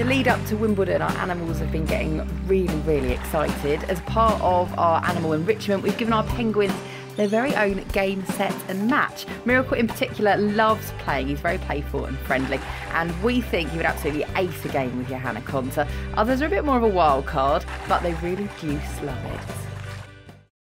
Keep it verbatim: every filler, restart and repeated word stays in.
the lead up to Wimbledon, our animals have been getting really, really excited. As part of our animal enrichment, we've given our penguins their very own game, set and match. Miracle in particular loves playing. He's very playful and friendly, and we think he would absolutely ace a game with your Hanaconda. Others are a bit more of a wild card, but they really do love it.